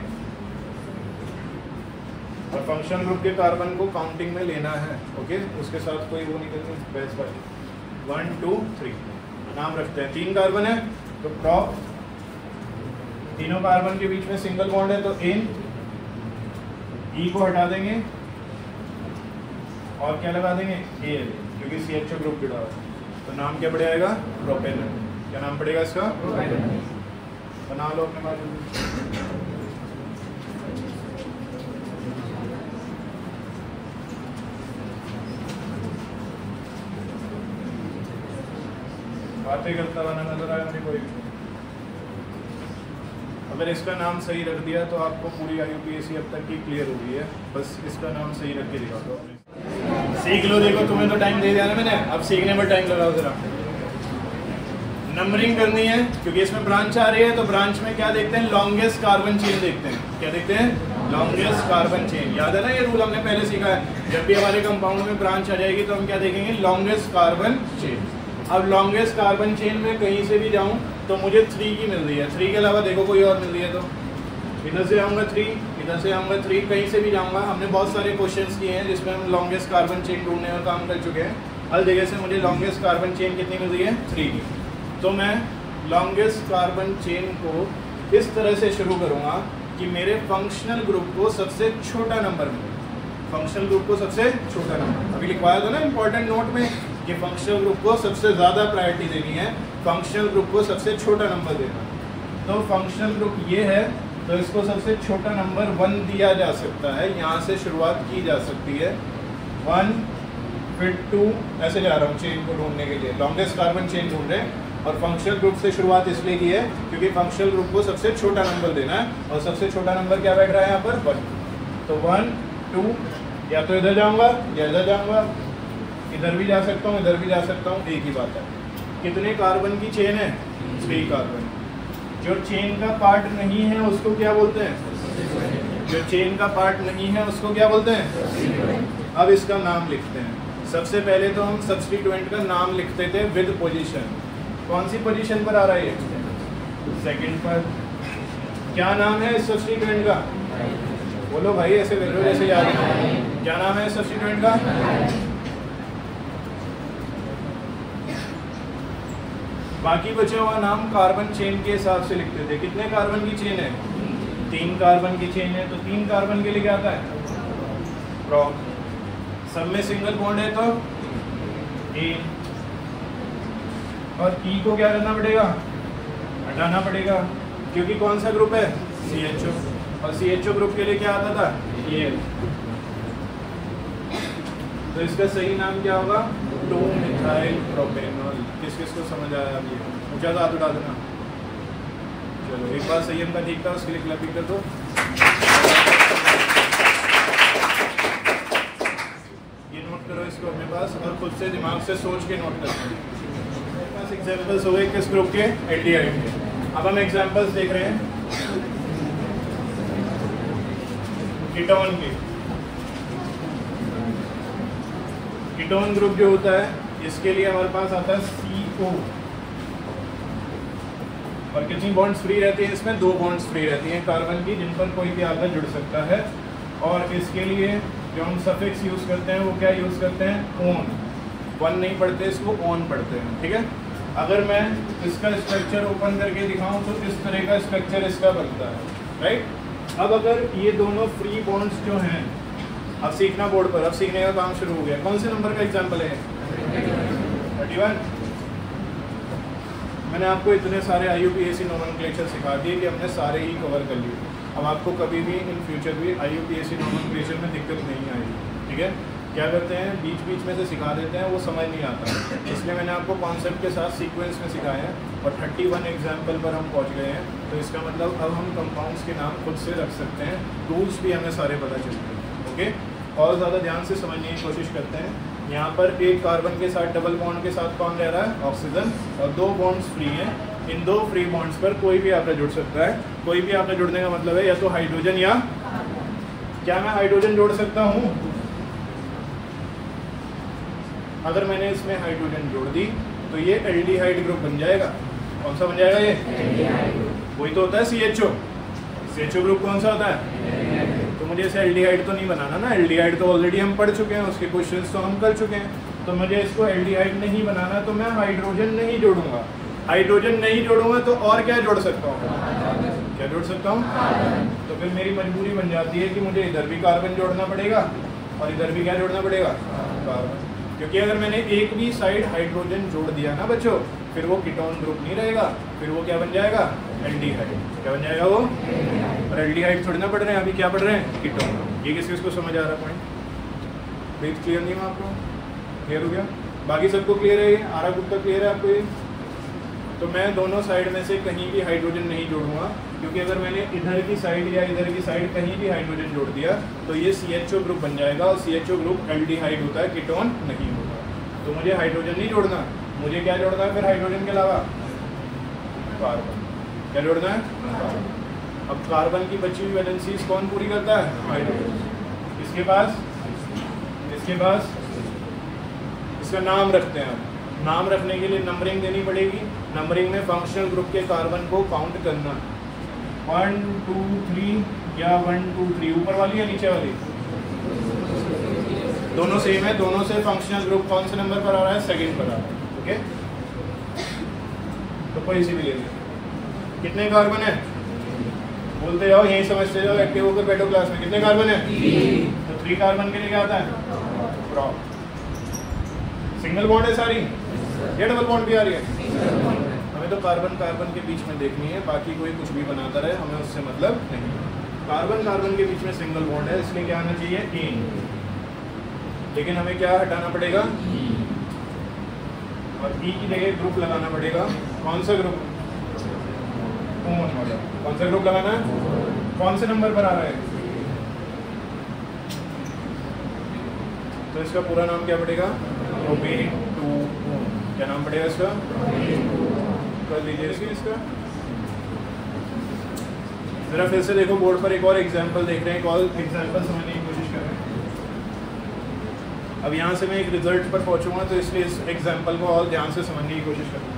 S1: और फंक्शनल ग्रुप के कार्बन को काउंटिंग में लेना है। ओके, उसके साथ कोई वो नहीं करनी बहस बाजी। 1 2 3 नाम रखते हैं। 3 कार्बन है तो प्रॉप, तीनों कार्बन के बीच में सिंगल बॉन्ड है तो इन, ई को हटा देंगे और क्या लगा देंगे एल, क्योंकि CHO ग्रुप जुड़ा हुआ है। तो नाम क्या पड़ जाएगा प्रोपेनल। क्या नाम पड़ेगा इसका? बना लो अपने पास। बातें करता हुआ नजर आया मुझे कोई? अगर इसका नाम सही रख दिया तो आपको पूरी IUPAC अब तक की क्लियर हो गई है। बस इसका नाम सही रख के दिखा दो, सीख लो। देखो तुम्हें तो टाइम दे दिया ना मैंने, अब सीखने में टाइम लगाओ जरा। नंबरिंग करनी है क्योंकि इसमें ब्रांच आ रही है, तो ब्रांच में क्या देखते हैं? लॉन्गेस्ट कार्बन चेन देखते हैं। क्या देखते हैं? Longest carbon chain. याद है ना ये रूल हमने पहले सीखा है। जब भी हमारे कंपाउंड में ब्रांच आ जाएगी तो हम क्या देखेंगे? Longest carbon chain. अब लॉन्गेस्ट कार्बन चेन में कहीं से भी जाऊं तो मुझे 3 की मिल रही है। 3 के अलावा देखो कोई और मिल रही है तो इधर से आऊँगा 3, इधर से आऊँगा 3, कहीं से भी जाऊँगा। हमने बहुत सारे क्वेश्चंस किए हैं जिसमें हम लॉन्गेस्ट कार्बन चेन ढूंढने का काम कर चुके हैं। हर जगह से मुझे लॉन्गेस्ट कार्बन चेन कितनी मिल रही है? 3 की। तो मैं लॉन्गेस्ट कार्बन चेन को इस तरह से शुरू करूँगा कि मेरे फंक्शनल ग्रुप को सबसे छोटा नंबर मिले। फंक्शनल ग्रुप को सबसे छोटा नंबर, अभी लिखवाया था ना इंपॉर्टेंट नोट में कि फंक्शनल ग्रुप को सबसे ज़्यादा प्रायोरिटी देनी है, फंक्शनल ग्रुप को सबसे छोटा नंबर देना। तो फंक्शनल ग्रुप ये है तो इसको सबसे छोटा नंबर 1 दिया जा सकता है। यहाँ से शुरुआत की जा सकती है 1 फिर 2, ऐसे जा रहा हूँ चेन को ढूंढने के लिए। लॉन्गेस्ट कार्बन चेन ढूंढ रहे हैं और फंक्शनल ग्रुप से शुरुआत इसलिए की है क्योंकि फंक्शनल ग्रुप को सबसे छोटा नंबर देना है और सबसे छोटा नंबर क्या बैठ रहा है यहाँ पर? 1। तो 1 2, या तो इधर जाऊँगा या इधर जाऊँगा, इधर भी जा सकता हूँ इधर भी जा सकता हूँ, एक ही बात है। कितने कार्बन की चेन है? 3 कार्बन। जो चेन का पार्ट नहीं है उसको क्या बोलते हैं? जो चेन का पार्ट नहीं है उसको क्या बोलते हैं? अब इसका नाम लिखते हैं। सबसे पहले तो हम सब्स्टिट्यूएंट का नाम लिखते थे विद पोजीशन। कौन सी पोजीशन पर आ रहा है ये? सेकंड पर। क्या नाम है इस सब्स्टिट्यूएंट का? बोलो भाई, ऐसे वैल्यू जैसे याद है। क्या नाम है इस सब्स्टिट्यूएंट का? बाकी बचा हुआ नाम कार्बन चेन के हिसाब से लिखते थे। कितने कार्बन की चेन है? 3 कार्बन की चेन है तो 3 कार्बन के लिए क्या आता है? प्रॉप। सब में सिंगल बॉन्ड है तो ए, और ई को क्या करना पड़ेगा? हटाना पड़ेगा, क्योंकि कौन सा ग्रुप है? CHO, और CHO ग्रुप के लिए क्या आता था? EL। तो इसका सही नाम क्या होगा? Two methyl propanol. किस किस को समझ आया? अब ये ऊँचा हाथ उठा देना। चलो एक बार संयम का ठीक था, उसके लिए क्लैपिंग कर दो। ये नोट करो इसको अपने पास और खुद से दिमाग से सोच के नोट करो। मेरे पास एग्जाम्पल्स हो गए किस ग्रुप के? एल्डिहाइड के। अब हम एग्जाम्पल्स देख रहे हैं कीटोन के। कीटोन ग्रुप जो होता है इसके लिए हमारे पास आता है CO, और कितनी बॉन्ड्स फ्री रहती है इसमें? 2 बॉन्ड्स फ्री रहती हैं कार्बन की, जिन पर कोई भी आकर जुड़ सकता है। और इसके लिए जो हम सफिक्स यूज़ करते हैं वो क्या यूज़ करते हैं? ओन। 1 नहीं पढ़ते इसको, ओन पढ़ते हैं। ठीक है, अगर मैं इसका स्ट्रक्चर ओपन करके दिखाऊं तो इस तरह का स्ट्रक्चर इसका बनता है, राइट। अब अगर ये दोनों फ्री बॉन्ड्स जो हैं, अब सीखना बोर्ड पर, अब सीखने का काम शुरू हो गया। कौन से नंबर का एग्जाम्पल है? 31। मैंने आपको इतने सारे IUPAC नोमेनक्लेचर सिखा दिए कि हमने सारे ही कवर कर लिए। अब आपको कभी भी इन फ्यूचर भी IUPAC नोमेनक्लेचर में दिक्कत नहीं आएगी। ठीक है, क्या करते हैं बीच बीच में से सिखा देते हैं, वो समझ नहीं आता, इसलिए मैंने आपको कॉन्सेप्ट के साथ सीक्वेंस में सिखाए हैं और 31 एग्जाम्पल पर हम पहुंच गए हैं। तो इसका मतलब अब हम कंपाउंड्स के नाम खुद से रख सकते हैं, रूल्स भी हमें सारे पता चलते हैं। ओके, और ज़्यादा ध्यान से समझने की कोशिश करते हैं। यहाँ पर एक कार्बन के साथ डबल बॉन्ड के साथ कौन रह रहा है? ऑक्सीजन, और 2 बॉन्ड्स फ्री हैं। इन 2 फ्री बॉन्ड्स पर कोई भी आकर जुड़ सकता है। कोई भी आकर जुड़ने का मतलब है या तो हाइड्रोजन, या क्या मैं हाइड्रोजन जोड़ सकता हूँ? अगर मैंने इसमें हाइड्रोजन जोड़ दी तो ये एल्डिहाइड ग्रुप बन जाएगा। कौन सा बन जाएगा ये? वही तो होता है CHO। CHO ग्रुप कौन सा होता है? तो मुझे इसे एल्डिहाइड तो नहीं बनाना ना, एल्डिहाइड तो ऑलरेडी हम पढ़ चुके हैं, उसके क्वेश्चंस तो हम कर चुके हैं। तो मुझे इसको एल्डिहाइड नहीं बनाना, तो मैं हाइड्रोजन नहीं जोड़ूंगा। हाइड्रोजन नहीं जोड़ूंगा तो और क्या जोड़ सकता हूँ? क्या जोड़ सकता हूँ? तो फिर मेरी मजबूरी बन जाती है कि मुझे इधर भी कार्बन जोड़ना पड़ेगा और इधर भी क्या जोड़ना पड़ेगा? कार्बन। क्योंकि अगर मैंने एक भी साइड हाइड्रोजन जोड़ दिया ना बच्चों, फिर वो कीटोन ग्रुप नहीं रहेगा, फिर वो क्या बन जाएगा? एल्डिहाइड। क्या बन जाएगा वो? और एल्डिहाइड थोड़ी ना पढ़ रहे हैं, अभी क्या पढ़ रहे हैं? कीटोन। ये किस को समझ आ रहा है पॉइंट? ब्रीथ क्लियर नहीं हुआ आपको? क्लियर हो गया? बाकी सबको क्लियर है? ये आरा गुप्ता क्लियर है आपको ये? तो मैं दोनों साइड में से कहीं भी हाइड्रोजन नहीं जोड़ूंगा, क्योंकि अगर मैंने इधर की साइड या इधर की साइड कहीं भी हाइड्रोजन जोड़ दिया तो ये CHO ग्रुप बन जाएगा, और CHO ग्रुप एल्डिहाइड होता है, कीटोन नहीं होता। तो मुझे हाइड्रोजन नहीं जोड़ना, मुझे क्या जोड़ना है फिर हाइड्रोजन के अलावा? कार्बन। क्या जोड़ना है? अब कार्बन की बची हुई वैलेंसीज कौन पूरी करता है? हाइड्रोजन। इसके पास इसका नाम रखते हैं। नाम रखने के लिए नंबरिंग देनी पड़ेगी। नंबरिंग में फंक्शनल ग्रुप के कार्बन को काउंट करना, 1 2 3 या 1 2 3, ऊपर वाली या नीचे वाली? दोनों सेम है, दोनों से फंक्शनल ग्रुप कौन से नंबर पर आ रहा है? सेकंड पर आ रहा है। ओके, तो कोई सी भी ले लें। कितने कार्बन है? बोलते जाओ, यही समझते जाओ, एक्टिव होकर बैठो क्लास में। कितने कार्बन है? तो 3 कार्बन के लिए क्या आता है? प्रॉप। सिंगल बॉन्ड है सारी या डबल बॉन्ड भी आ रही है? हमें तो कार्बन कार्बन के बीच में देखनी है, बाकी कोई कुछ भी बनाता रहे, हमें उससे मतलब नहीं। कार्बन कार्बन के बीच में सिंगल बॉन्ड है, इसलिए क्या आना चाहिए? इन। लेकिन हमें क्या हटाना पड़ेगा? और ई की जगह ग्रुप लगाना पड़ेगा। कौन सा ग्रुप? कौन सा ग्रुप लगाना है? कौन से नंबर पर आ रहा है? तो इसका पूरा नाम क्या पड़ेगा? प्रोपेन 2। क्या नाम पड़ेगा इसका? कर लीजिए इसका। जरा फिर से देखो बोर्ड पर, एक और एग्जांपल देख रहे हैं, एक और एग्जांपल समझने की कोशिश कर रहे हैं। अब यहाँ से मैं एक रिजल्ट पर पहुंचूंगा, तो इसलिए इस एग्जांपल को और ध्यान से समझने की कोशिश करूँगा।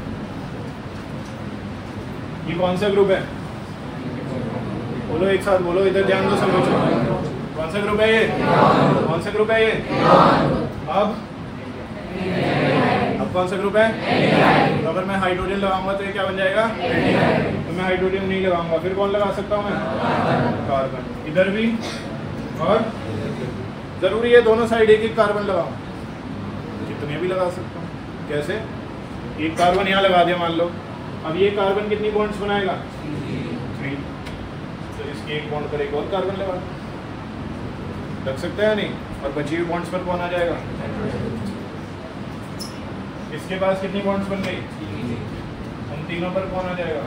S1: ये कौन सा ग्रुप है? बोलो एक साथ बोलो, इधर ध्यान दो, समझो। कौन सा ग्रुप है ये? कौन सा ग्रुप है ये? अब कौन सा ग्रुप है? तो अगर मैं हाइड्रोजन लगाऊंगा तो ये क्या बन जाएगा? तो मैं हाइड्रोजन नहीं लगाऊंगा, फिर कौन लगा सकता हूँ मैं? कार्बन। इधर भी, और जरूरी है दोनों साइड एक एक कार्बन लगाऊं? कितने भी लगा सकता हूँ। कैसे? एक कार्बन यहाँ लगा दिया मान लो, अब ये कार्बन कितनी बॉन्ड्स बनाएगा? 3। तो इसके एक बॉन्ड पर एक और कार्बन लगा लग सकता है नहीं, और बची हुई बॉन्ड्स पर कौन आ जाएगा? इसके पास कितनी बॉन्ड्स बन गई? उन तीनों पर कौन आ जाएगा?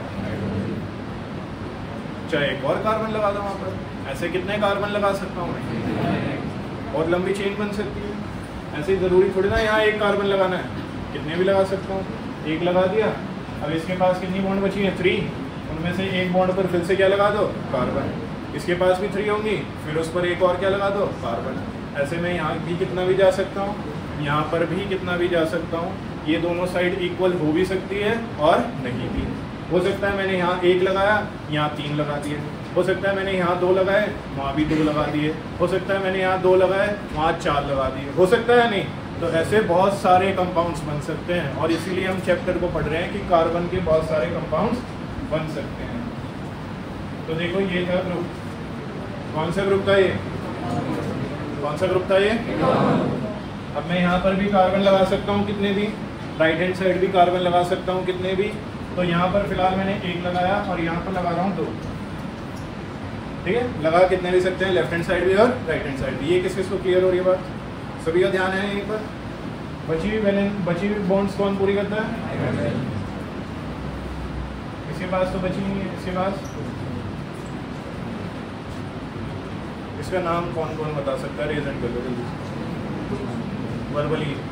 S1: चाहे एक और कार्बन लगा दो वहाँ पर। ऐसे कितने कार्बन लगा सकता हूँ मैं? और लंबी चेन बन सकती है। ऐसे ज़रूरी थोड़ी ना यहाँ एक कार्बन लगाना है, कितने भी लगा सकता हूँ। एक लगा दिया, अब इसके पास कितनी बॉन्ड बची है? 3। उनमें से एक बॉन्ड पर फिर से क्या लगा दो? कार्बन। इसके पास भी 3 होंगी, फिर उस पर एक और क्या लगा दो? कार्बन। ऐसे में यहाँ भी कितना भी जा सकता हूँ, यहाँ पर भी कितना भी जा सकता हूँ। ये दोनों साइड इक्वल हो भी सकती है और नहीं भी। हो सकता है मैंने यहाँ 1 लगाया, यहाँ 3 लगा दिए। हो सकता है मैंने यहाँ 2 लगाए, वहाँ भी 2 लगा दिए। हो सकता है मैंने यहाँ 2 लगाए, वहाँ 4 लगा दिए। हो सकता है नहीं? तो ऐसे बहुत सारे कंपाउंड्स बन सकते हैं, और इसीलिए हम चैप्टर को पढ़ रहे हैं कि कार्बन के बहुत सारे कंपाउंड्स बन सकते हैं। तो देखो ये था ग्रुप। कौन सा ग्रुप था ये? कौन सा ग्रुप था ये? अब मैं यहाँ पर भी कार्बन लगा सकता हूँ कितने भी, राइट हैंड साइड भी कार्बन लगा सकता हूँ कितने भी। तो यहाँ पर फिलहाल मैंने 1 लगाया और यहाँ पर लगा रहा हूँ 2। ठीक है, लगा कितने भी सकते हैं, लेफ्ट हैंड साइड भी और राइट हैंड साइड भी। ये किस को क्लियर हो रही है बात? सभी का ध्यान है यहीं पर। बची हुई बॉन्ड्स कौन पूरी करता है? इसके पास तो बची नहीं है। इसके पास इसका नाम कौन कौन बता सकता है? रेज एंड कर लो जल्दी वर्बली।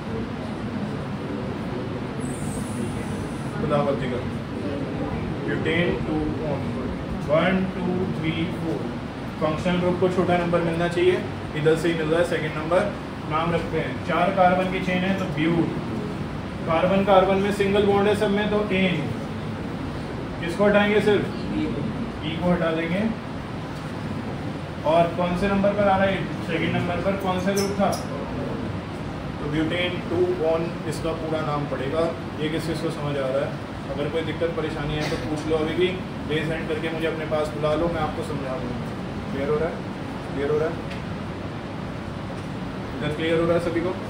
S1: खुदावती का ब्यूटेन 2 1 2 3 4। फंक्शनल ग्रुप को छोटा नंबर मिलना चाहिए, इधर से ही मिल रहा है सेकंड नंबर। नाम रखते हैं, 4 कार्बन की चेन है तो ब्यूट। कार्बन कार्बन में सिंगल बॉन्ड है सब में, तो एन। किसको हटाएंगे? सिर्फ ई को हटा देंगे। और कौन से नंबर पर आ रहा है? सेकंड नंबर पर कौन सा ग्रुप था? तो ब्यूटेन 2 ऑन इसका पूरा नाम पड़ेगा। ये किस को समझ आ रहा है? अगर कोई दिक्कत परेशानी है तो पूछ लो, अभी भी रेज हैंड करके मुझे अपने पास बुला लो, मैं आपको समझा दूँगा। क्लियर हो रहा है? क्लियर हो रहा है? इधर क्लियर हो रहा है सभी को?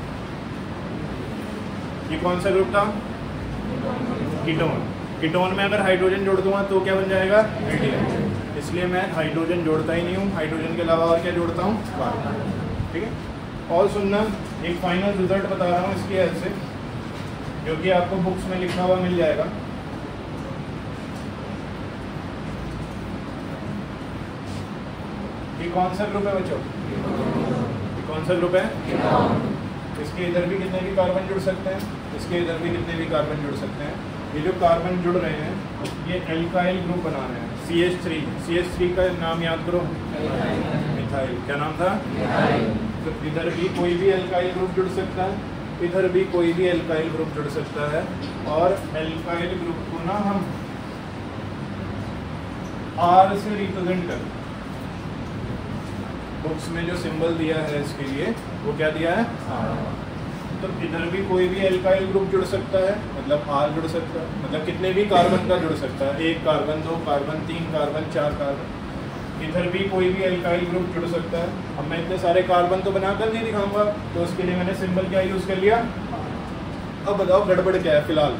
S1: ये कौन सा ग्रुप था? कीटोन। कीटोन में अगर हाइड्रोजन जोड़ दूंगा तो क्या बन जाएगा? एल्डिहाइड। इसलिए मैं हाइड्रोजन जोड़ता ही नहीं हूँ, हाइड्रोजन के अलावा और क्या जोड़ता हूँ? कार्बन। ठीक है। और सुनना, एक फाइनल रिजल्ट बता रहा हूँ इसकी हेल्प से, जो कि आपको बुक्स में लिखा हुआ मिल जाएगा। ये कौन सा ग्रुप है बच्चों? ये कौन सा ग्रुप है? इसके इधर भी कितने भी कार्बन जुड़ सकते हैं, इसके इधर भी कितने भी कार्बन जुड़ सकते हैं। ये जो कार्बन जुड़ रहे हैं ये एल्काइल ग्रुप बना रहे हैं। CH3, CH3 का नाम याद करो, मिथाइल। क्या नाम था? तो इधर भी कोई भी एल्काइल ग्रुप जुड़ सकता है, इधर भी कोई भी एल्काइल ग्रुप जुड़ सकता है। और एल्काइल ग्रुप को ना हम R से रिप्रेजेंट करते हैं। बुक्स में जो सिंबल दिया है इसके लिए वो क्या दिया है? R। तो इधर भी कोई भी एल्काइल ग्रुप जुड़ सकता है, मतलब R जुड़ सकता है, मतलब कितने भी कार्बन का जुड़ सकता है, 1 कार्बन, 2 कार्बन, 3 कार्बन, 4 कार्बन। इधर भी कोई भी एल्काइल ग्रुप जुड़ सकता है। अब मैं इतने सारे कार्बन तो बनाकर नहीं दिखाऊंगा, तो उसके लिए मैंने सिंबल क्या यूज कर लिया। अब बताओ गड़बड़ क्या है? फिलहाल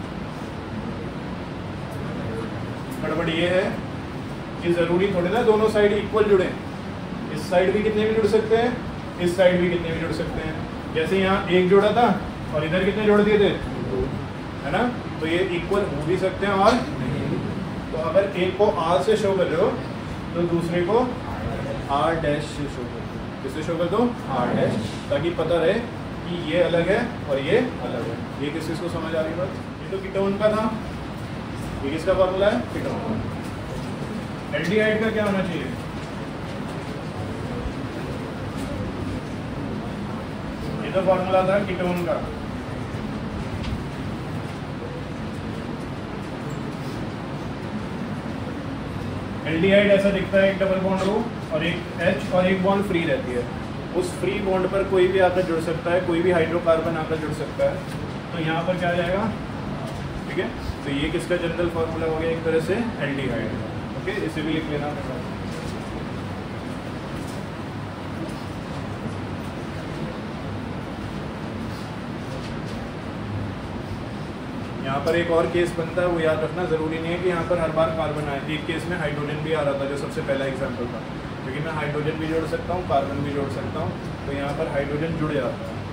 S1: गड़बड़ ये है कि जरूरी थोड़ी ना दोनों साइड इक्वल जुड़े। इस साइड भी कितने भी जुड़ सकते हैं, इस साइड भी कितने भी जुड़ सकते हैं। जैसे यहाँ एक जोड़ा था और इधर कितने जोड़ दिए थे? 2, है ना? तो ये इक्वल हो भी सकते हैं और तो अगर एक को R से शो कर रहे हो तो दूसरे को R डैश से शो कर दो। किससे शो कर दो? R डैश, ताकि पता रहे कि ये अलग है और ये अलग है। ये किस चीज़ को समझ आ रही बात? ये तो कीटोन का था, ये किसका फॉर्मूला है? कीटोन। एल्डिहाइड का क्या होना चाहिए? ये तो फॉर्मूला था कीटोन का। एल्डिहाइड ऐसा दिखता है, एक डबल बॉन्ड रो और एक H और एक बॉन्ड फ्री रहती है। उस फ्री बॉन्ड पर कोई भी आकर जुड़ सकता है, कोई भी हाइड्रोकार्बन आकर जुड़ सकता है। तो यहाँ पर क्या आ जाएगा? ठीक है, तो ये किसका जनरल फार्मूला हो गया? एक तरह से एल्डिहाइड। ओके, इसे भी लिख लेना। यहाँ पर एक और केस बनता है, वो याद रखना। ज़रूरी नहीं है कि यहाँ पर हर बार कार्बन आए। एक केस में हाइड्रोजन भी आ रहा था, जो सबसे पहला एग्जाम्पल था, क्योंकि मैं हाइड्रोजन भी जोड़ सकता हूँ, कार्बन भी जोड़ सकता हूँ, तो यहाँ पर हाइड्रोजन जुड़ जाता है।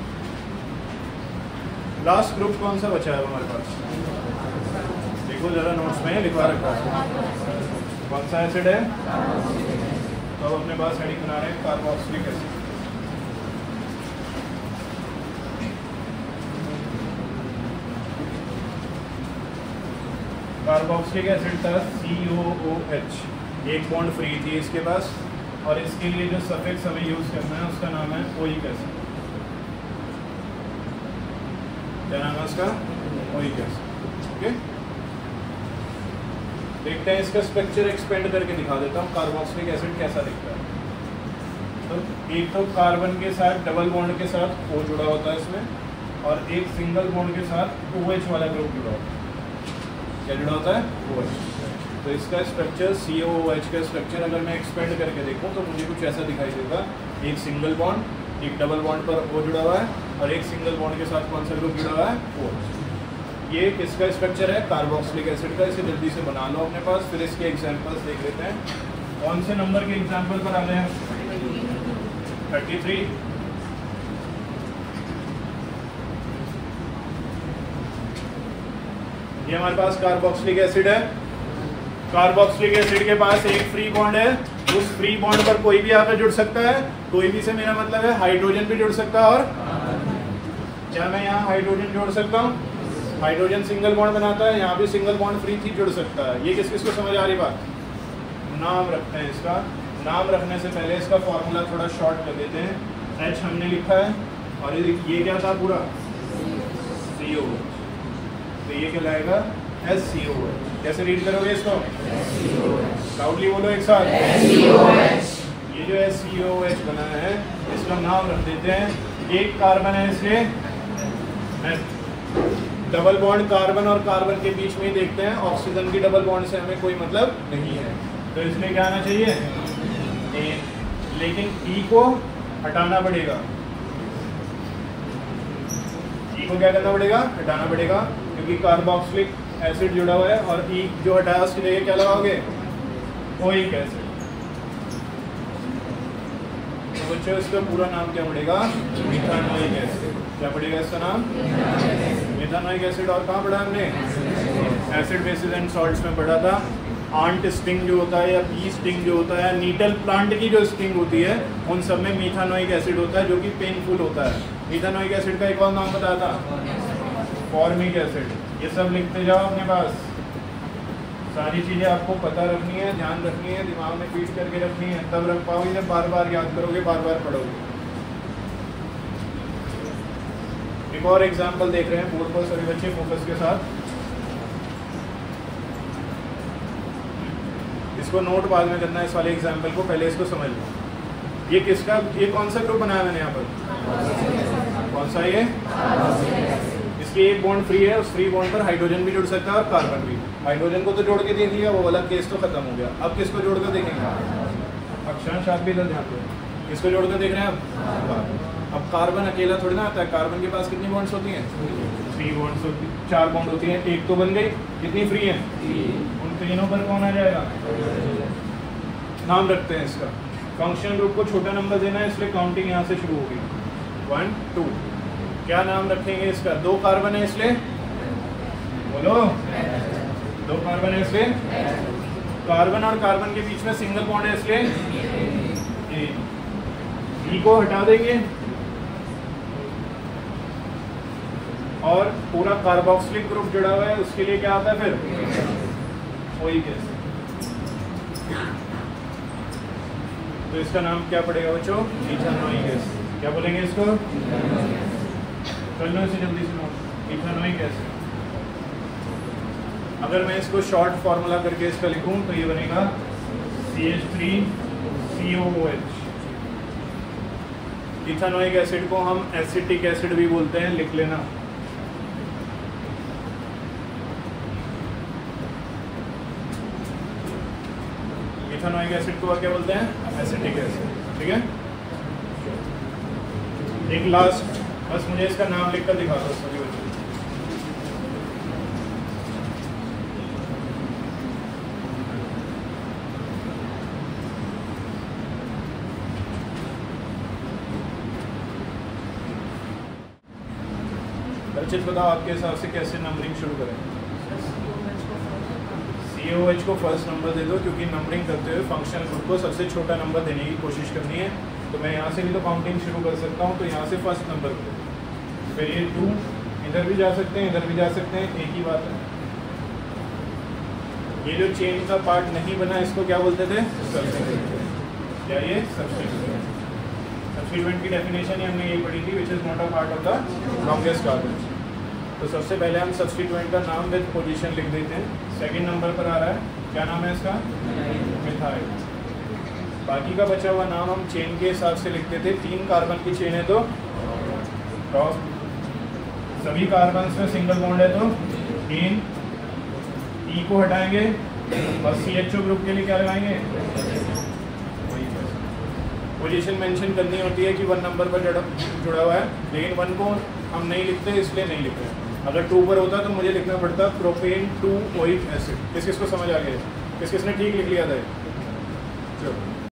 S1: लास्ट ग्रुप कौन सा बचा है हमारे पास? देखो ज़रा नोट्स में लिखवा रखा है। कौन सा एसिड है? तो अब अपने पास हेडिंग बना रहे हैं कार्बोक्सिलिक एसिड। कार्बोक्सिलिक एसिड था COOH, एक बॉन्ड फ्री थी इसके पास, और इसके लिए जो सफिक्स हमें यूज करना है उसका नाम है ओइक एसिड। क्या नाम है उसका? Oic acid. ओके, देखते हैं इसका स्ट्रक्चर एक्सपेंड करके दिखा देता हूँ कार्बोक्सिलिक एसिड कैसा दिखता है। तो एक तो कार्बन के साथ डबल बॉन्ड के साथ O जुड़ा होता है इसमें, और एक सिंगल बॉन्ड के साथ OH वाला ग्रुप जुड़ा होता है। क्या जुड़ा होता है? OH। तो इसका स्ट्रक्चर COOH का स्ट्रक्चर अगर मैं एक्सपेंड करके देखूं तो मुझे कुछ ऐसा दिखाई देगा। एक सिंगल बॉन्ड, एक डबल बॉन्ड पर O जुड़ा हुआ है, और एक सिंगल बॉन्ड के साथ कौन सा ग्रुप जुड़ा हुआ है? OH। ये किसका स्ट्रक्चर है? कार्बोक्सिलिक एसिड का। इसे जल्दी से बना लो अपने पास, फिर इसके एग्जाम्पल्स देख लेते हैं। कौन से नंबर के एग्जाम्पल पर आ रहे हैं? 33। ये हमारे पास कार्बोक्सिलिक एसिड है। कार्बोक्सिलिक एसिड के पास एक फ्री बॉन्ड है, उस फ्री बॉन्ड पर कोई भी आकर जुड़ सकता है। कोई भी से मेरा मतलब है हाइड्रोजन भी जुड़ सकता है, और क्या मैं यहाँ हाइड्रोजन जोड़ सकता हूँ? हाइड्रोजन सिंगल बॉन्ड बनाता है, यहाँ भी सिंगल बॉन्ड फ्री थी, जुड़ सकता है। ये किस किस को समझ आ रही बात? नाम रखते हैं इसका। नाम रखने से पहले इसका फॉर्मूला थोड़ा शॉर्ट कर देते हैं। H हमने लिखा है, और ये क्या था पूरा? CO। तो ये कहलाएगा SCOH। कैसे रीड करोगे इसको? लाउडली बोलो एक साथ। ये जो SCOH बना है इसका नाम रख देते हैं, एक कार्बन है इसलिए डबल बॉन्ड कार्बन और कार्बन के बीच में ही देखते हैं, ऑक्सीजन की डबल बॉन्ड से हमें कोई मतलब नहीं है, तो इसमें क्या आना चाहिए? A। लेकिन E को हटाना पड़ेगा, E को क्या करना पड़ेगा? हटाना पड़ेगा, क्योंकि कार्बोक्सिलिक एसिड जुड़ा हुआ है और E जो हटाया उसकी जगह क्या लगाओगे? Oic acid. तो बच्चों इसका पूरा नाम क्या पड़ेगा? Methanoic acid. क्या पड़ेगा इसका नाम? Methanoic acid. और कहाँ पढ़ा हमने? एसिड बेसिस एंड सॉल्ट्स में पढ़ा था। आंट स्टिंग जो होता है या बी स्टिंग जो होता है, नीटल प्लांट की जो स्टिंग होती है, उन सब में मिथानोइक एसिड होता है जो कि पेनफुल होता है। मिथानोइक एसिड का एक और नाम बताया था, फॉर्मिक एसिड। ये सब लिखते जाओ अपने पास, सारी चीज़ें आपको पता रखनी है, ध्यान रखनी है, दिमाग में फीड करके रखनी है, तब रख पाओगे जब बार बार याद करोगे, बार बार पढ़ोगे। एक और एग्जाम्पल देख रहे हैं बोर्ड पर सभी बच्चे फोकस के साथ। इसको नोट बाद में करना है, इस वाले एग्जाम्पल को, पहले इसको समझ लो। ये किसका, ये कौन सा ग्रुप बनाया मैंने यहाँ पर? कौन सा ये? इसकी एक बॉन्ड फ्री है, उस फ्री बॉन्ड पर हाइड्रोजन भी जुड़ सकता है और कार्बन भी। हाइड्रोजन को तो जोड़ के देख लिया, वो वाला केस तो खत्म हो गया। अब किसको जोड़ कर देखेंगे? अक्षांश आप भी इधर ध्यान दो, किसको जोड़ कर देख रहे हैं अब कार्बन अकेला थोड़ी ना आता है। कार्बन के पास कितनी बॉन्ड्स होती हैं? 3 बॉन्ड्स होती हैं, 4 बॉन्ड होती हैं, एक तो बन गई, कितनी फ्री है? उन तीनों पर कौन आ जाएगा? नाम रखते हैं इसका। फंक्शनल ग्रुप को छोटा नंबर देना है, इसलिए काउंटिंग यहाँ से शुरू होगी, 1 2। क्या नाम रखेंगे इसका? 2 कार्बन है इसलिए, बोलो, 2 कार्बन है इसलिए, कार्बन और कार्बन के बीच में सिंगल बॉन्ड है इसलिए E को हटा देंगे और पूरा कार्बोक्सिलिक ग्रुप जुड़ा हुआ है, उसके लिए क्या आता है फिर? Oic acid. तो इसका नाम क्या पड़ेगा बच्चों? Methanoic acid. क्या बोलेंगे इसको? कर लो इसे जल्दी से नोट, मिथानोइक एसिड। अगर मैं इसको शॉर्ट फॉर्मूला करके इसका लिखूं तो ये बनेगा CH3COOH। इथानोइक एसिड को हम एसिटिक एसिड भी बोलते हैं, लिख लेना। इथानोइक एसिड को क्या बोलते हैं? Acetic acid. ठीक है, एक लास्ट, बस मुझे इसका नाम लिखकर दिखा दो सभी बच्चों। परिचित बताओ आपके हिसाब से कैसे नंबरिंग शुरू करें? COH को फर्स्ट नंबर दे दो, क्योंकि नंबरिंग करते हुए फंक्शनल ग्रुप को सबसे छोटा नंबर देने की कोशिश करनी है। तो मैं यहाँ से भी तो काउंटिंग शुरू कर सकता हूँ, तो यहाँ से फर्स्ट नंबर दे, फिर ये 2, इधर भी जा सकते हैं, इधर भी जा सकते हैं, एक ही बात है। ये जो चेन का पार्ट नहीं बना, इसको क्या बोलते थे? सब्स्टिट्यूएंट। क्या ये? सब्स्टिट्यूएंट। सब्स्टिट्यूएंट की डेफिनेशन ही हमने यही पढ़ी थी, which is not a part of the longest carbon. तो सबसे पहले हम सब्स्टिट्यूएंट का नाम विद पोजीशन लिख देते हैं। सेकंड नंबर पर आ रहा है, क्या नाम है इसका? मिथाइल। बाकी का बचा हुआ नाम हम चेन के हिसाब से लिखते थे। 3 कार्बन की चेन है तो क्रॉस, सभी कार्बन में सिंगल बॉन्ड है तो 3, E को हटाएंगे और CHO ग्रुप के लिए क्या लगाएंगे? पोजीशन मेंशन करनी होती है कि 1 नंबर पर जुड़ा हुआ है, लेकिन 1 को हम नहीं लिखते, इसलिए नहीं लिखते। अगर 2 पर होता तो मुझे लिखना पड़ता प्रोपेन 2 ओइक एसिड। किस किस को समझ आ गया? किस किसने ठीक लिख लिया था? चलो।